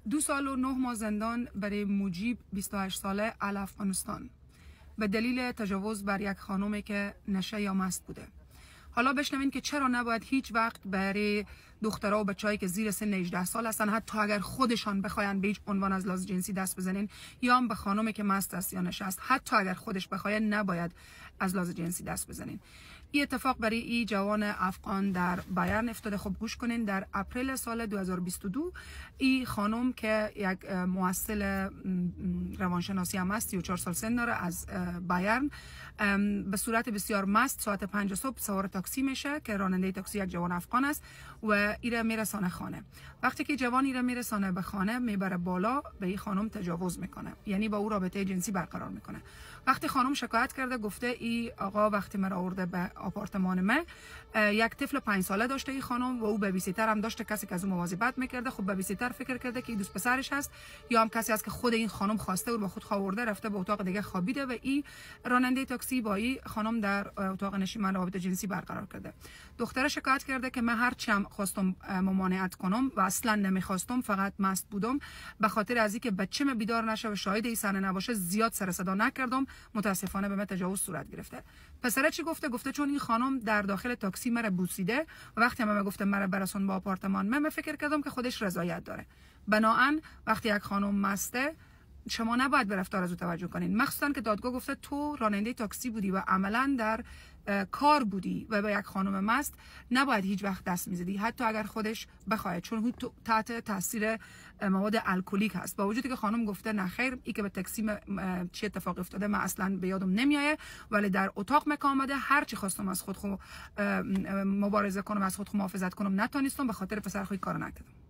2 سال و 9 ماه زندان برای مجیب 28 ساله اهل افغانستان به دلیل تجاوز بر یک خانومی که نشه یا مست بوده. حالا بشنوین که چرا نباید هیچ وقت برای دخترها و بچه‌هایی که زیر سن 18 سال هستن، حتی اگر خودشان بخواین به هیچ عنوان از لحاظ جنسی دست بزنین، یا هم به خانومی که مست است یا نشست، حتی اگر خودش بخواد نباید از لحاظ جنسی دست بزنین. این اتفاق برای این جوان افغان در بایرن افتاده. خب گوش کنین، در اپریل سال 2022 این خانم که یک محصل روانشناسی هم است، 34 سال سن داره، از بایرن به صورت بسیار مست ساعت 5 صبح سوار تاکسی میشه که راننده تاکسی یک جوان افغان است و ایره میرسانه خانه. وقتی که جوان ایره میرسانه به خانه، میبره بالا، به این خانم تجاوز میکنه، یعنی با او رابطه جنسی برقرار میکنه. وقتی خانم شکایت کرده، گفته ای آقا وقتی مرا آورده به آپارتمان ما، یک طفل 5 ساله داشته این خانم و او بیبی سیتر هم داشته، کسی که از اون مواظبت میکرده. خب بیبی سیتر فکر کرده که این دوست پسرش هست یا هم کسی است که خود این خانم خواسته و با خود آورده، رفته به اتاق دیگه خوابیده و این راننده تاکسی با این خانم در اتاق نشیمن رابطه جنسی برقرار کرده. دختر شکایت کرده که من هر چم خواستم ممانعت کنم و اصلا نمیخواستم، فقط مست بودم، به خاطر از اینکه بچه‌م بیدار نشه و شاهد این صحنه نباشه زیاد سر صدا نکردم، متاسفانه به من تجاوز صورت گرفته. پسر چی گفته؟ گفته چون این خانم در داخل تاکسی مرا بوسیده و وقتی من گفته مرا برسون با آپارتمان، من فکر کردم که خودش رضایت داره. بنابراین وقتی یک خانم مسته، شما نباید به رفتار از او توجه کنین، مخصوصا که دادگاه گفته تو راننده تاکسی بودی و عملا در کار بودی و به یک خانم مست نباید هیچ وقت دست میزدی، حتی اگر خودش بخواهد، چون تحت تاثیر مواد الکلیک هست. با وجودی که خانم گفته نه خیر، ای که به تاکسی چه اتفاقی افتاده من اصلا به یادم نمیایه، ولی در اتاق مکه آمده، هر چی خواستم از خود مبارزه کنم، از خود محافظت کنم، نتونستم، به خاطر پسر خوی کار نکردم.